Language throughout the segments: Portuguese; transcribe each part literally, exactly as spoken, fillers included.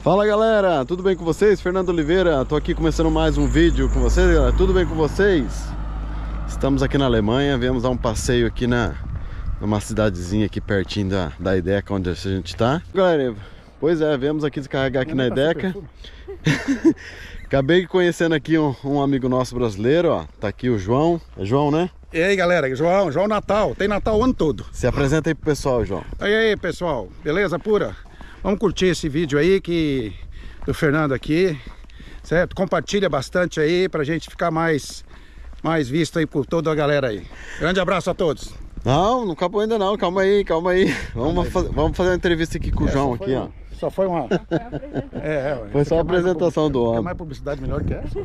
Fala galera, tudo bem com vocês? Fernando Oliveira, tô aqui começando mais um vídeo com vocês, galera. Tudo bem com vocês? Estamos aqui na Alemanha, viemos dar um passeio aqui na numa cidadezinha aqui pertinho da, da Ideca, onde a gente tá. Galera, pois é, viemos aqui descarregar aqui na Ideca. Acabei conhecendo aqui um, um amigo nosso brasileiro, ó. Tá aqui o João. É João, né? E aí galera, João, João Natal, tem Natal o ano todo. Se apresenta aí pro pessoal, João. E aí pessoal, beleza pura? Vamos curtir esse vídeo aí que do Fernando aqui, certo? Compartilha bastante aí pra gente ficar mais, mais visto aí por toda a galera aí. Grande abraço a todos. Não, não acabou ainda não, calma aí, calma aí. Vamos, faz, vamos fazer uma entrevista aqui com o é, João aqui, um, ó. Só foi uma... é, é, foi só a apresentação do homem. Quer mais publicidade melhor que essa?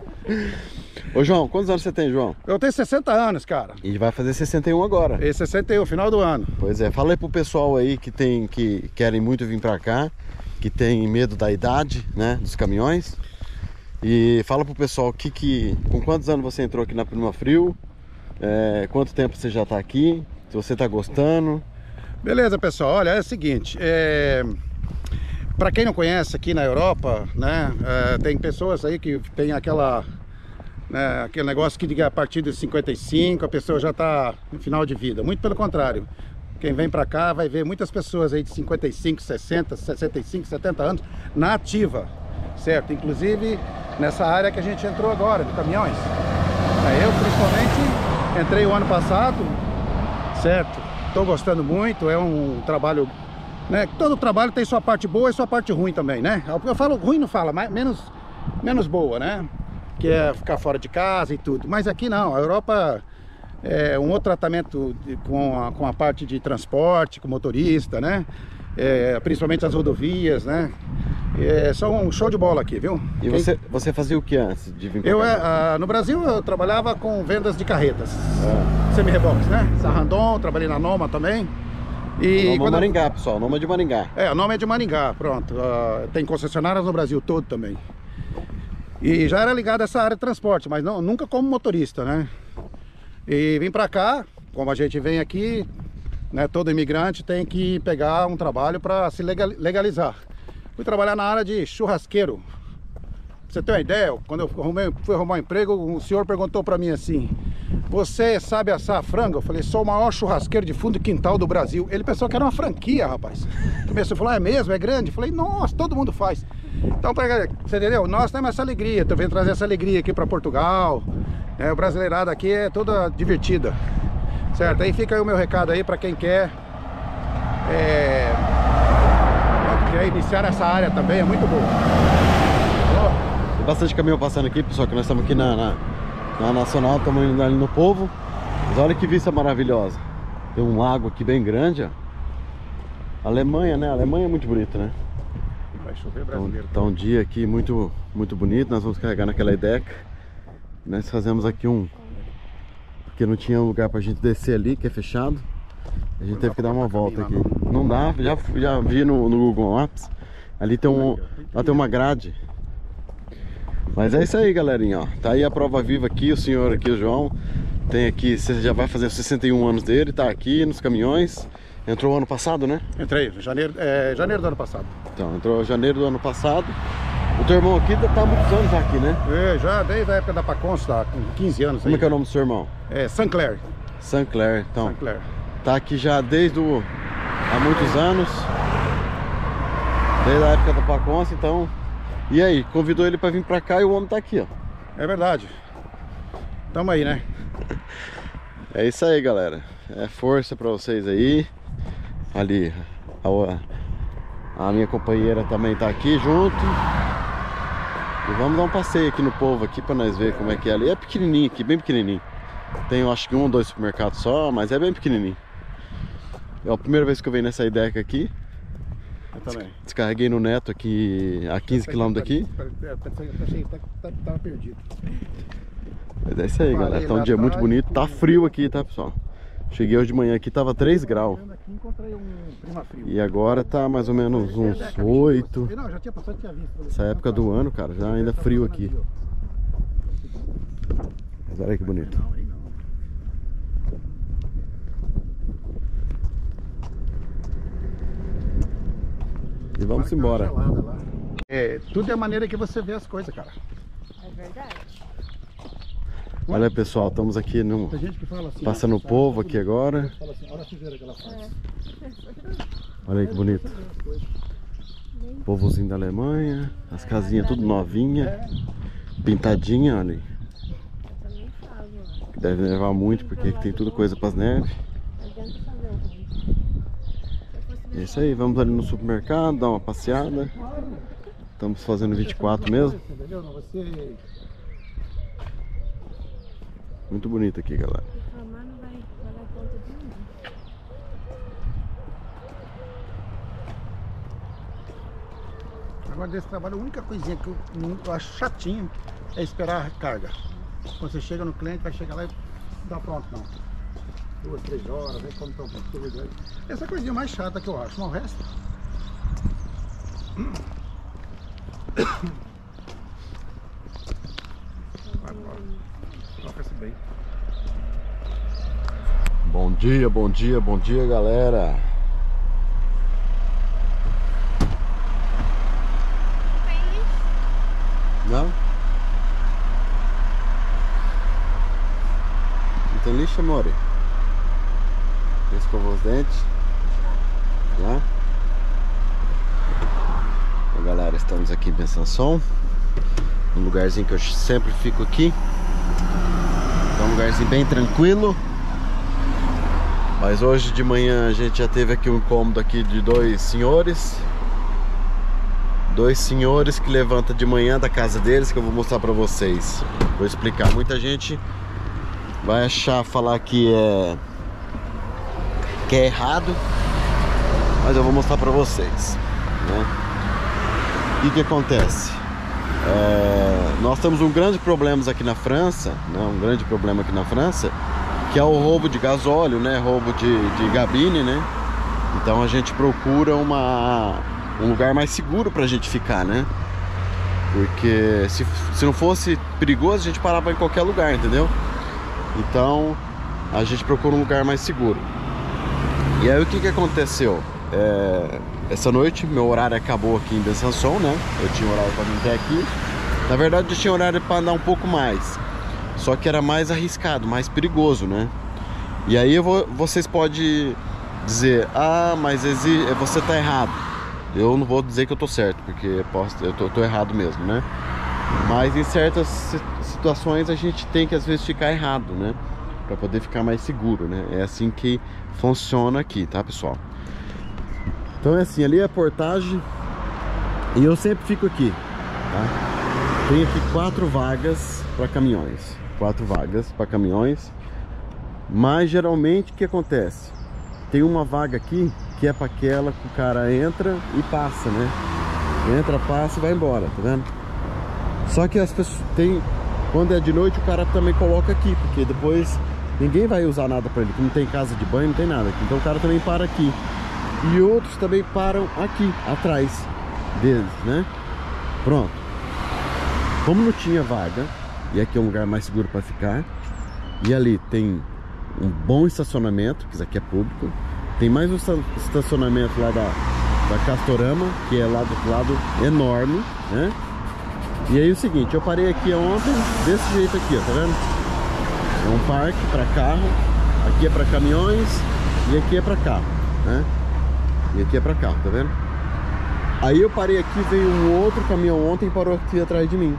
Ô João, quantos anos você tem, João? Eu tenho sessenta anos, cara. E vai fazer sessenta e um agora. E sessenta e um, final do ano. Pois é, fala aí pro pessoal aí que, tem, que querem muito vir pra cá, que tem medo da idade, né, dos caminhões. E fala pro pessoal que, que, com quantos anos você entrou aqui na Prima Frio, é, quanto tempo você já tá aqui, se você tá gostando. Beleza, pessoal, olha, é o seguinte, é... para quem não conhece aqui na Europa, né, é, tem pessoas aí que tem aquela... É, aquele negócio que a partir de cinquenta e cinco a pessoa já está no final de vida. Muito pelo contrário, quem vem para cá vai ver muitas pessoas aí de cinquenta e cinco, sessenta, sessenta e cinco, setenta anos na ativa, certo? Inclusive nessa área que a gente entrou agora, de caminhões. Eu principalmente entrei o ano passado, certo? Estou gostando muito, é um trabalho, né? Todo trabalho tem sua parte boa e sua parte ruim também, né? Eu falo ruim, não fala, mas menos, menos boa, né? Que é ficar fora de casa e tudo, mas aqui não, a Europa é um outro tratamento de, com, a, com a parte de transporte, com motorista, né, é, principalmente as rodovias, né, é só um show de bola aqui, viu? E Quem... você, você fazia o que antes de vir pra eu, cá? É, a, no Brasil eu trabalhava com vendas de carretas, ah. semi-reboques, né, Sarrandon, trabalhei na Noma também. E o nome é Maringá, eu... pessoal, o nome é de Maringá. É, o nome é de Maringá, pronto, uh, tem concessionárias no Brasil todo também. E já era ligado a essa área de transporte, mas não, nunca como motorista, né? E vim pra cá, como a gente vem aqui, né? Todo imigrante tem que pegar um trabalho para se legalizar. Fui trabalhar na área de churrasqueiro. Pra você ter uma ideia, quando eu arrumei, fui arrumar um emprego, um senhor perguntou pra mim assim: você sabe assar frango? Eu falei, sou o maior churrasqueiro de fundo de quintal do Brasil. Ele pensou que era uma franquia, rapaz. Começou a falar, é mesmo? É grande? Eu falei, nossa, todo mundo faz. Então, você entendeu? Nós temos essa alegria, tô vendo trazer essa alegria aqui para Portugal, né? O brasileirado aqui é toda divertida, certo? Aí fica aí o meu recado aí para quem quer, é... quer iniciar essa área também, é muito boa. Oh. Tem bastante caminhão passando aqui, pessoal, que nós estamos aqui na, na, na Nacional, estamos indo ali no Povo. Mas olha que vista maravilhosa. Tem um lago aqui bem grande, ó. Alemanha, né? A Alemanha é muito bonita, né? Vai chover brasileiro. Então, tá um dia aqui muito, muito bonito. Nós vamos carregar naquela Ideca. Nós fazemos aqui um... porque não tinha lugar pra gente descer ali, que é fechado. A gente teve que dar uma volta aqui. Não dá, já, já vi no, no Google Maps. Ali tem um... lá tem uma grade. Mas é isso aí, galerinha, ó. Tá aí a prova viva aqui, o senhor aqui, o João. Tem aqui, você já vai fazer os sessenta e um anos dele, tá aqui nos caminhões. Entrou ano passado, né? Entrei, janeiro, é, janeiro do ano passado. Então, entrou janeiro do ano passado. O teu irmão aqui tá há muitos anos aqui, né? É, já desde a época da Pacons, tá com quinze anos. Como aí. É que é o nome do seu irmão? É, Sancler. Sancler, então. Sancler. Tá aqui já desde o... há muitos anos. Desde a época da Pacons, então... E aí, convidou ele pra vir pra cá e o homem tá aqui, ó. É verdade. Tamo aí, né? É isso aí, galera. É força pra vocês aí. Ali, a, a minha companheira também tá aqui junto. E vamos dar um passeio aqui no Povo aqui pra nós ver como é que é ali. É pequenininho aqui, bem pequenininho. Tem, eu acho que um ou dois supermercados só, mas é bem pequenininho. É a primeira vez que eu venho nessa Ideca aqui. Eu também. Descarreguei no Neto aqui a quinze quilômetros daqui. Tava perdido. Mas é isso aí, galera. Tá um dia muito bonito. Tá frio aqui, tá, pessoal? Cheguei hoje de manhã aqui, tava três graus. E agora tá mais ou menos uns oito. Essa época do ano, cara, já ainda é frio aqui. Mas olha que bonito. E vamos embora. É, tudo é a maneira que você vê as coisas, cara. É verdade. Olha, pessoal, estamos aqui no... Tem gente que fala assim, passando o povo aqui agora. fala assim, olha a sujeira que ela faz. Olha aí que bonito. Povozinho da Alemanha, as casinhas tudo novinha, pintadinha, olha aí. Eu também falo, ó. Deve nevar muito porque aqui tem tudo coisa para as neves. Não adianta fazer o ruim. É isso aí, vamos ali no supermercado, dar uma passeada. Estamos fazendo vinte e quatro mesmo. Entendeu? Não, você... Muito bonito aqui, galera. Reclamar não vai, vai dar conta de ninguém. Agora desse trabalho, a única coisinha que eu, não- eu acho chatinho é esperar a carga. Quando você chega no cliente, vai chegar lá e não dá pronto não. Duas, três horas, aí quando estão pronto. Essa é a coisinha mais chata que eu acho, mas o resto... Vai embora. Toca-se bem. Bom dia, bom dia, bom dia, galera. Não? Não tem lixo, amore? Escovou os dentes? Já? Então, galera, estamos aqui em Besançon, um lugarzinho que eu sempre fico aqui. É um lugarzinho bem tranquilo. Mas hoje de manhã a gente já teve aqui um incômodo aqui de dois senhores. Dois senhores que levantam de manhã da casa deles, que eu vou mostrar pra vocês. Vou explicar. Muita gente vai achar, falar que é que é errado, mas eu vou mostrar pra vocês, né? E o que acontece? É, nós temos um grande problema aqui na França, né? Um grande problema aqui na França, que é o roubo de gasóleo, né? Roubo de, de gabine, né? Então a gente procura uma, um lugar mais seguro pra gente ficar, né? Porque se, se não fosse perigoso, a gente parava em qualquer lugar, entendeu? Então a gente procura um lugar mais seguro. E aí o que que aconteceu? É, essa noite meu horário acabou aqui em Besançon, né? Eu tinha horário para vir até aqui. Na verdade eu tinha horário para andar um pouco mais, só que era mais arriscado, mais perigoso, né? E aí eu vou, vocês podem dizer, ah, mas exi, você tá errado. Eu não vou dizer que eu tô certo, porque eu, posso, eu, tô, eu tô errado mesmo, né? Mas em certas situações a gente tem que às vezes ficar errado, né? Para poder ficar mais seguro, né? É assim que funciona aqui, tá, pessoal? Então é assim, ali é a portagem e eu sempre fico aqui, tá? Tem aqui quatro vagas para caminhões, quatro vagas para caminhões. Mas geralmente o que acontece? Tem uma vaga aqui que é para aquela que o cara entra e passa, né? Entra, passa e vai embora, tá vendo? Só que as pessoas tem, quando é de noite o cara também coloca aqui, porque depois ninguém vai usar nada para ele, que não tem casa de banho, não tem nada. Então o cara também para aqui. E outros também param aqui, atrás deles, né? Pronto. Como não tinha vaga, e aqui é um lugar mais seguro para ficar, e ali tem um bom estacionamento, que isso aqui é público. Tem mais um estacionamento lá da, da Castorama, que é lá do outro lado, enorme, né? E aí o seguinte, eu parei aqui ontem, desse jeito aqui, ó, tá vendo? É um parque para carro, aqui é para caminhões e aqui é para carro, né? E aqui é para carro, tá vendo? Aí eu parei aqui, veio um outro caminhão ontem e parou aqui atrás de mim.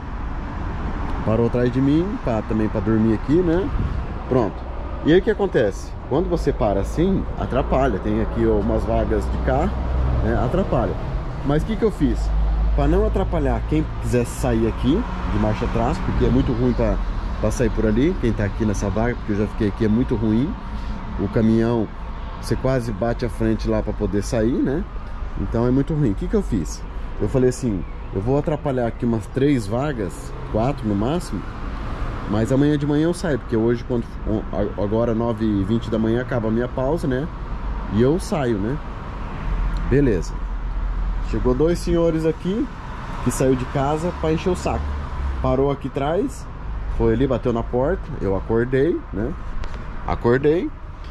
Parou atrás de mim, pra, também para dormir aqui, né? Pronto. E aí o que acontece? Quando você para assim, atrapalha. Tem aqui ó, umas vagas de carro, né? Atrapalha. Mas o que que eu fiz? Para não atrapalhar quem quisesse sair aqui de marcha atrás, porque é muito ruim para sair por ali, quem tá aqui nessa vaga, porque eu já fiquei aqui, é muito ruim. O caminhão, você quase bate a frente lá para poder sair, né? Então é muito ruim. O que que eu fiz? Eu falei assim, eu vou atrapalhar aqui umas três vagas, quatro no máximo, mas amanhã de manhã eu saio, porque hoje, quando, agora nove e vinte da manhã, acaba a minha pausa, né? E eu saio, né? Beleza. Chegou dois senhores aqui, que saiu de casa para encher o saco. Parou aqui atrás, foi ali, bateu na porta, eu acordei, né? Acordei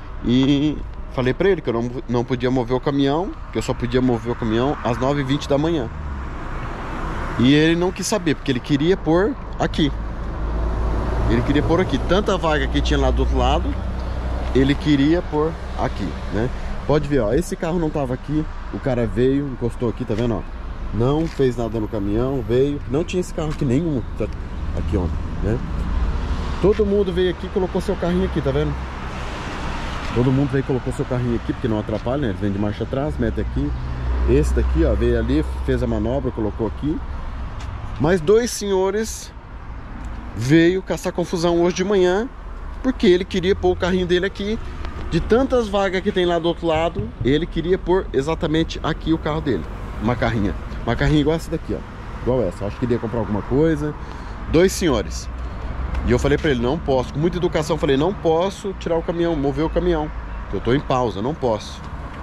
e falei pra ele que eu não, não podia mover o caminhão, que eu só podia mover o caminhão às nove e vinte da manhã. E ele não quis saber, porque ele queria pôr aqui. Ele queria pôr aqui. Tanta vaga que tinha lá do outro lado, ele queria pôr aqui, né? Pode ver, ó, esse carro não tava aqui. O cara veio, encostou aqui, tá vendo, ó? Não fez nada no caminhão, veio. Não tinha esse carro aqui nenhum, tá? Aqui ontem, né? Todo mundo veio aqui e colocou seu carrinho aqui, tá vendo? Todo mundo veio e colocou seu carrinho aqui, porque não atrapalha, né? Eles vêm de marcha atrás, mete aqui. Esse daqui, ó, veio ali, fez a manobra, colocou aqui. Mas dois senhores veio caçar confusão hoje de manhã, porque ele queria pôr o carrinho dele aqui. De tantas vagas que tem lá do outro lado, ele queria pôr exatamente aqui o carro dele. Uma carrinha. Uma carrinha igual essa daqui, ó. Igual essa. Acho que queria comprar alguma coisa. Dois senhores. E eu falei pra ele, não posso. Com muita educação, eu falei, não posso tirar o caminhão, mover o caminhão. Eu tô em pausa, não posso.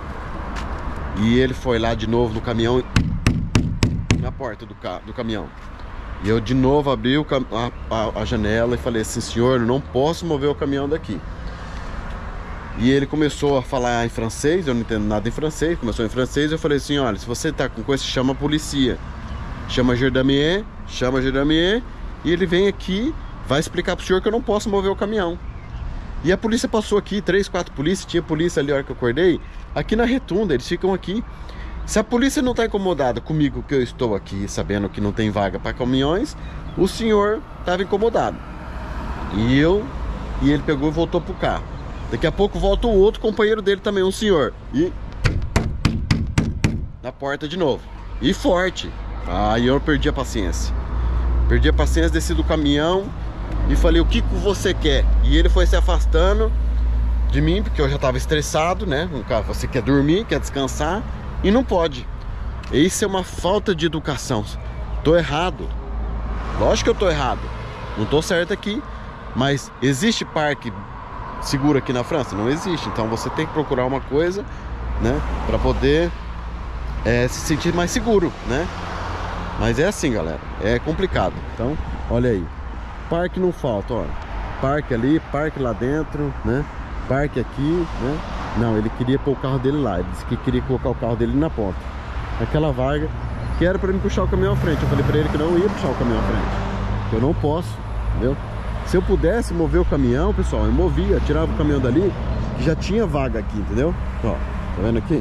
E ele foi lá de novo no caminhão, na porta do, ca do caminhão. E eu de novo abri o a, a, a janela e falei assim, senhor, eu não posso mover o caminhão daqui. E ele começou a falar em francês, eu não entendo nada em francês, começou em francês, eu falei assim, olha, se você tá com coisa, chama a polícia. Chama Gendarmerie, chama Gendarmerie, e ele vem aqui, vai explicar pro senhor que eu não posso mover o caminhão. E a polícia passou aqui, três, quatro polícias, tinha polícia ali a hora que eu acordei, aqui na retunda, eles ficam aqui. Se a polícia não está incomodada comigo que eu estou aqui, sabendo que não tem vaga para caminhões, o senhor estava incomodado. E eu, e ele pegou e voltou pro carro. Daqui a pouco volta o outro companheiro dele também, um senhor. E na porta de novo. E forte. Aí eu perdi a paciência. Perdi a paciência, desci do caminhão e falei, o que que você quer? E ele foi se afastando de mim, porque eu já estava estressado, né? Você quer dormir, quer descansar e não pode. Isso é uma falta de educação. Tô errado. Lógico que eu tô errado. Não tô certo aqui. Mas existe parque seguro aqui na França? Não existe. Então você tem que procurar uma coisa, né? Pra poder é, se sentir mais seguro, né? Mas é assim, galera. É complicado. Então, olha aí. Parque não falta, ó. Parque ali, parque lá dentro, né? Parque aqui, né? Não, ele queria pôr o carro dele lá. Ele disse que queria colocar o carro dele na ponta. Aquela vaga que era pra ele puxar o caminhão à frente. Eu falei pra ele que não ia puxar o caminhão à frente. Que eu não posso, entendeu? Se eu pudesse mover o caminhão, pessoal, eu movia, tirava o caminhão dali, que já tinha vaga aqui, entendeu? Ó, tá vendo aqui?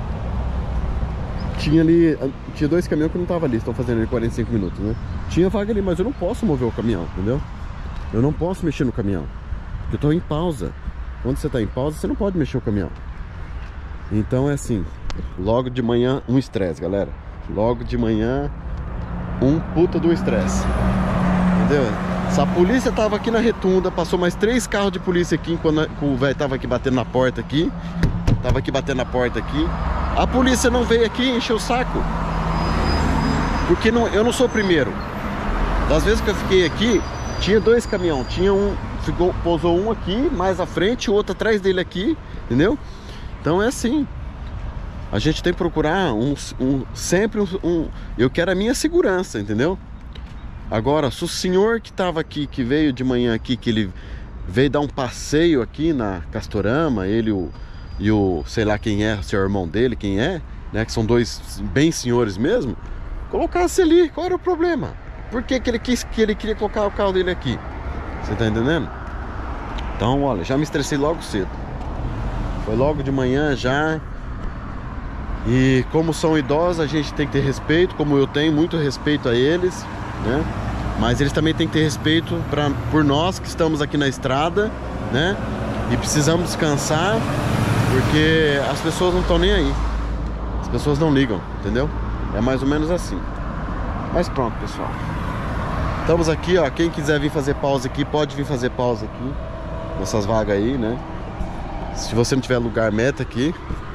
Tinha ali, tinha dois caminhões que não tava ali, estão fazendo ali quarenta e cinco minutos, né? Tinha vaga ali, mas eu não posso mover o caminhão, entendeu? Eu não posso mexer no caminhão, porque eu tô em pausa. Quando você tá em pausa, você não pode mexer o caminhão. Então é assim, logo de manhã, um estresse, galera. Logo de manhã, um puta do estresse. Entendeu? Se a polícia tava aqui na retunda, passou mais três carros de polícia aqui, quando o velho tava aqui batendo na porta aqui. Tava aqui batendo na porta aqui. A polícia não veio aqui encher o saco. Porque não, eu não sou o primeiro. Das vezes que eu fiquei aqui, tinha dois caminhões. Tinha um, ficou, pousou um aqui, mais à frente, o outro atrás dele aqui, entendeu? Então é assim. A gente tem que procurar um, um, sempre um, um... Eu quero a minha segurança, entendeu? Agora, se o senhor que estava aqui, que veio de manhã aqui, que ele veio dar um passeio aqui na Castorama, ele o, e o, sei lá quem é, seu irmão dele, quem é, né? Que são dois bem senhores mesmo. Colocasse ali, qual era o problema? Por que que ele quis, que ele queria colocar o carro dele aqui? Você tá entendendo? Então, olha, já me estressei logo cedo. Foi logo de manhã já. E como são idosos, a gente tem que ter respeito, como eu tenho muito respeito a eles, né? Mas eles também têm que ter respeito pra, por nós que estamos aqui na estrada, né? E precisamos descansar, porque as pessoas não estão nem aí. As pessoas não ligam, entendeu? É mais ou menos assim. Mas pronto, pessoal. Estamos aqui, ó. Quem quiser vir fazer pausa aqui, pode vir fazer pausa aqui. Nessas vagas aí, né? Se você não tiver lugar, meta aqui.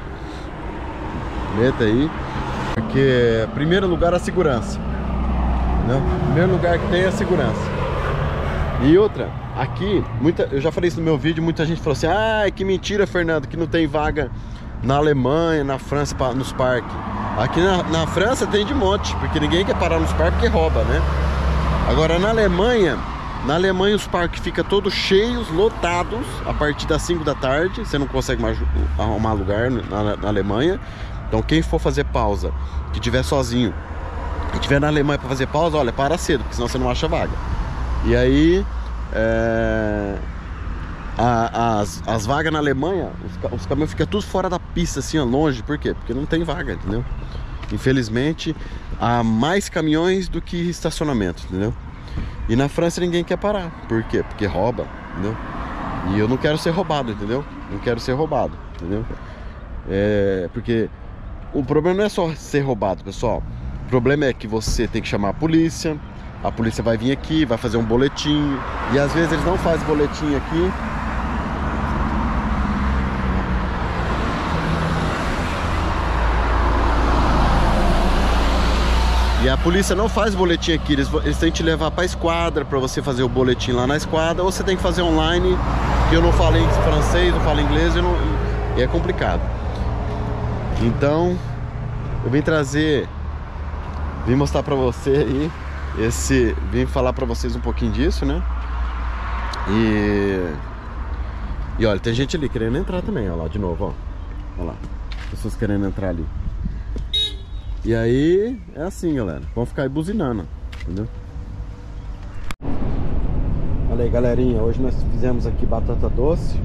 Meta aí. Porque primeiro lugar é a segurança. Né? Primeiro lugar que tem é a segurança. E outra, aqui, muita, eu já falei isso no meu vídeo, muita gente falou assim, ah, que mentira, Fernando, que não tem vaga na Alemanha, na França, nos parques. Aqui na, na França tem de monte, porque ninguém quer parar nos parques porque rouba, né? Agora na Alemanha, na Alemanha os parques ficam todos cheios, lotados, a partir das cinco da tarde, você não consegue mais arrumar lugar na, na Alemanha. Então quem for fazer pausa, que tiver sozinho, e tiver na Alemanha para fazer pausa, olha, para cedo, porque senão você não acha vaga. E aí, é... a, as, as vagas na Alemanha, os, os caminhões ficam tudo fora da pista, assim, ó, longe. Por quê? Porque não tem vaga, entendeu? Infelizmente, há mais caminhões do que estacionamento, entendeu? E na França ninguém quer parar. Por quê? Porque rouba, entendeu? E eu não quero ser roubado, entendeu? Não quero ser roubado, entendeu? É, porque o problema não é só ser roubado, pessoal. O problema é que você tem que chamar a polícia. A polícia vai vir aqui, vai fazer um boletim. E às vezes eles não fazem boletim aqui. E a polícia não faz boletim aqui, eles, eles têm que te levar para a esquadra para você fazer o boletim lá na esquadra, ou você tem que fazer online, que eu não falo em francês, não falo inglês, eu não, e é complicado. Então, eu vim trazer, vim mostrar para você aí, esse, vim falar para vocês um pouquinho disso, né? E, e olha, tem gente ali querendo entrar também, olha lá, de novo, ó. Olha lá, pessoas querendo entrar ali. E aí, é assim, galera. Vamos ficar aí buzinando, entendeu? Olha aí, galerinha. Hoje nós fizemos aqui batata doce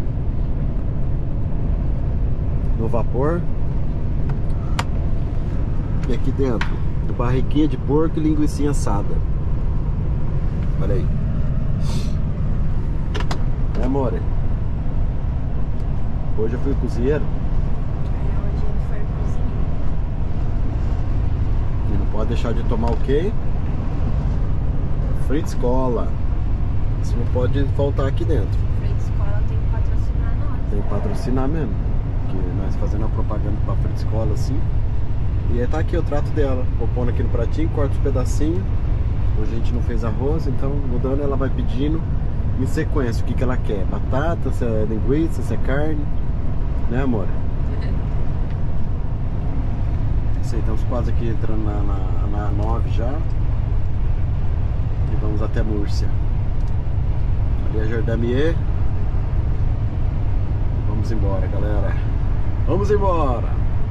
no vapor. E aqui dentro, barriguinha de porco e linguiça assada. Olha aí. É, amore? Hoje eu fui cozinheiro. Pode deixar de tomar o quê? Fritz Cola. Isso não pode faltar aqui dentro. Fritz Cola tem que patrocinar nós. Tem que patrocinar mesmo. Porque nós fazendo a propaganda pra Fritz Cola assim. E aí tá aqui o trato dela. Vou pondo aqui no pratinho, corto os pedacinhos. Hoje a gente não fez arroz, então mudando ela vai pedindo em sequência o que, que ela quer. Batata, se é linguiça, se é carne. Né, amor? Estamos quase aqui entrando na, na, na nove já. E vamos até Múrcia. Ali é Jordamier. Vamos embora, galera. Vamos embora.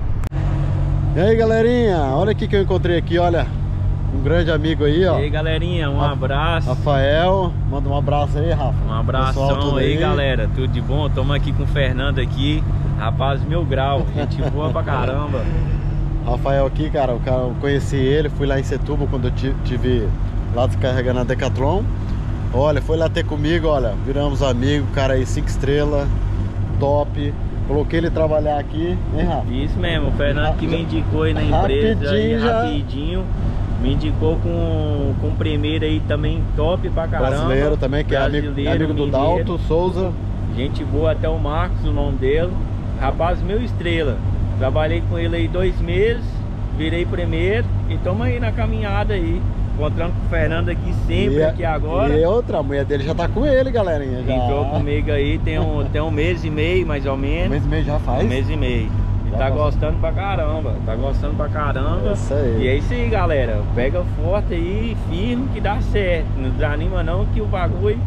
E aí, galerinha, olha aqui que eu encontrei aqui, olha. Um grande amigo aí, ó. E aí, galerinha, um abraço. Rafael, manda um abraço aí, Rafa. Um abração aí, aí, galera. Tudo de bom? Estamos aqui com o Fernando aqui. Rapaz, mil grau. Gente boa pra caramba. Rafael aqui, cara, eu, cara, eu conheci ele, fui lá em Setúbal quando eu tive lá descarregando a Decathlon. Olha, foi lá ter comigo, olha, viramos amigos, cara aí, cinco estrelas, top. Coloquei ele trabalhar aqui, hein, Rafa? Isso mesmo, o Fernando que me indicou aí na empresa, rapidinho, aí, já... rapidinho. Me indicou com, com o primeiro aí também top pra caramba. Brasileiro também, que Brasileiro, é amigo, amigo do Dalto Souza. Gente boa, até o Marcos, o nome dele. Rapaz, mil estrela. Trabalhei com ele aí dois meses, virei primeiro e estamos aí na caminhada aí. Encontrando com o Fernando aqui sempre, e, aqui agora. E outra, a mulher dele já tá com ele, galerinha. Já. Entrou comigo aí, tem um, tem um mês e meio, mais ou menos. Um mês e meio já faz? Um mês e meio. E tá gostando pra caramba, tá gostando pra caramba. É isso aí. E é isso aí, galera. Pega forte aí, firme, que dá certo. Não desanima não, que o bagulho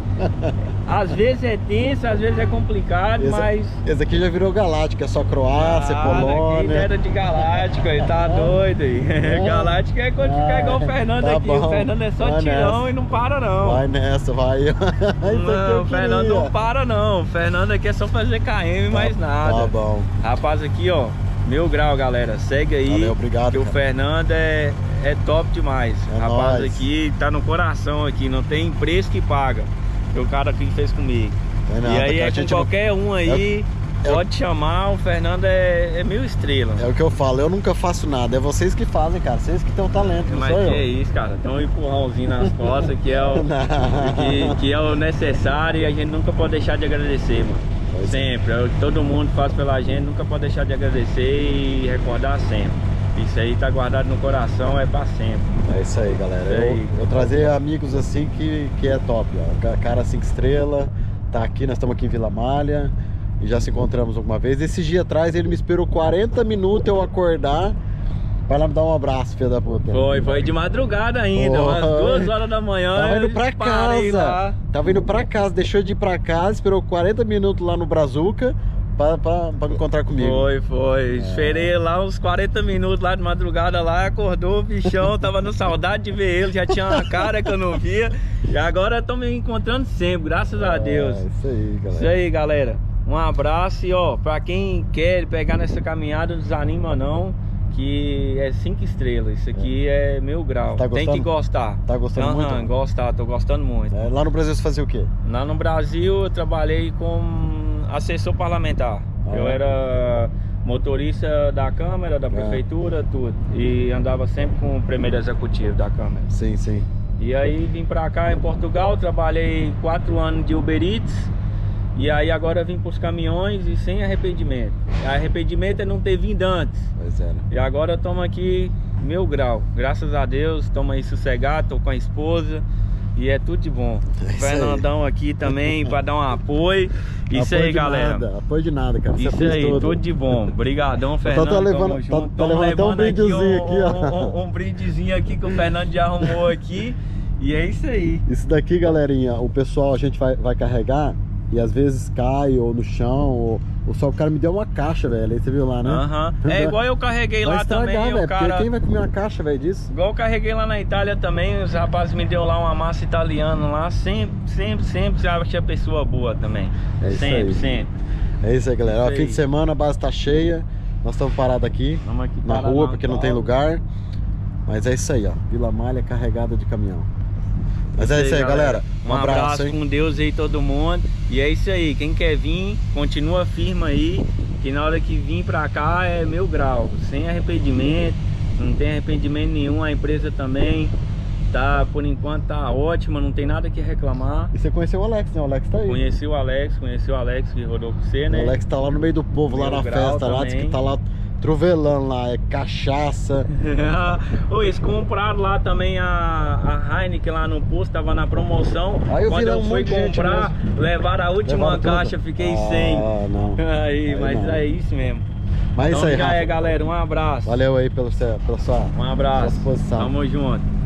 às vezes é tenso, às vezes é complicado, esse, mas... Esse aqui já virou Galáctica, é só Croácia, ah, Polônia. Era de Galáctica, ele tá doido aí. É. Galáctica é quando ficar igual o Fernando tá aqui. Bom. O Fernando é só vai tirão nessa. E não para não. Vai nessa, vai. Não, o Fernando não para não. O Fernando aqui é só fazer K M, tá, mais nada. Tá bom. Rapaz, aqui ó, mil grau, galera. Segue aí. Valeu, obrigado. Que o Fernando é, é top demais. É Rapaz, nóis. Aqui tá no coração aqui, não tem preço que paga. O cara aqui que fez comigo. É nada, e aí é com qualquer não... um aí, é... pode chamar, o Fernando é, é mil estrelas. É o que eu falo, eu nunca faço nada, é vocês que fazem, cara, vocês que têm o talento, não Mas sou que eu. é isso, cara, tem um empurrãozinho nas costas que é, o, que, que é o necessário e a gente nunca pode deixar de agradecer, mano. Pois sempre, é. Todo mundo faz pela gente, nunca pode deixar de agradecer e recordar sempre. Isso aí tá guardado no coração, é pra sempre. É isso aí, galera. Isso aí. Eu, eu trazer amigos assim que, que é top, ó. Cara cinco estrelas, tá aqui, nós estamos aqui em Vila Malha e já se encontramos alguma vez. Esse dia atrás ele me esperou quarenta minutos eu acordar pra lá me dar um abraço, filho da puta. Foi, foi de madrugada ainda, foi. Umas duas horas da manhã. Tava indo pra casa. Lá. Tava indo pra casa, deixou de ir pra casa, esperou quarenta minutos lá no Brazuca pra, pra, pra encontrar comigo. Foi, foi. É. Esperei lá uns quarenta minutos lá de madrugada lá, acordou o bichão, tava no saudade de ver ele, já tinha uma cara que eu não via. E agora estão me encontrando sempre, graças a Deus. É, isso aí, galera. Isso aí, galera. Um abraço e ó, pra quem quer pegar nessa caminhada, não desanima não, que é cinco estrelas. Isso aqui é, é mil grau. Tá Tem que gostar. Tá gostando uhum, muito? Gostar, tô gostando muito. É, lá no Brasil você fazia o quê? Lá no Brasil eu trabalhei como assessor parlamentar. Ah, eu é? era motorista da Câmara, da Prefeitura, é. tudo. E andava sempre com o primeiro executivo da Câmara. Sim, sim. E aí vim pra cá em Portugal, trabalhei quatro anos de Uber Eats. E aí agora vim pros caminhões e sem arrependimento. Arrependimento é não ter vindo antes. Pois é. E agora estamos aqui mil grau. Graças a Deus, estamos aí sossegados, tô com a esposa. E é tudo de bom. É Fernandão aí. Aqui também para dar um apoio. Isso apoio aí, galera. Nada, apoio de nada, cara. Você Isso aí, tudo. tudo de bom. Obrigadão, Fernando. Então tá levando, tá, tá levando até um brindezinho aqui, um, ó. Um, um brindezinho aqui que o Fernando já arrumou aqui. E é isso aí. Isso daqui, galerinha, o pessoal a gente vai, vai carregar e às vezes cai ou no chão, ou, ou só o cara me deu uma caixa, velho. Aí você viu lá, né? Aham. Uhum. É igual eu carreguei vai lá estragar, também. Véio, o cara... quem vai comer uma caixa, velho, disso? Igual eu carreguei lá na Itália também, os rapazes me deu lá uma massa italiana lá. Sempre, sempre, sempre achei a pessoa boa também. É isso sempre, aí. sempre. É isso aí, galera. Isso Ó, aí. fim de semana, a base tá cheia. Nós estamos parados aqui, aqui na rua, porque não tem lugar. Mas é isso aí, ó. Vila Malha carregada de caminhão. Mas é isso aí, galera. Um abraço, abraço com Deus aí, todo mundo. E é isso aí. Quem quer vir, continua firme aí. Que na hora que vir pra cá é mil grau. Sem arrependimento. Não tem arrependimento nenhum. A empresa também tá, por enquanto, tá ótima. Não tem nada que reclamar. E você conheceu o Alex, né? O Alex tá aí. Conheci o Alex, conheci o Alex que rodou com você, né? O Alex tá lá no meio do povo, lá na festa. Lá, diz que tá lá trovelando lá, é cachaça. Ô, eles compraram lá também a, a Heineken lá no posto, tava na promoção. Aí eu Quando eu um fui comprar, levaram a última levaram caixa, tudo? fiquei ah, sem. Não. Aí, aí mas não. é isso mesmo. Mas então isso aí, já Rafa. é, galera, um abraço. Valeu aí pela sua, pela sua Um abraço. disposição. Tamo junto.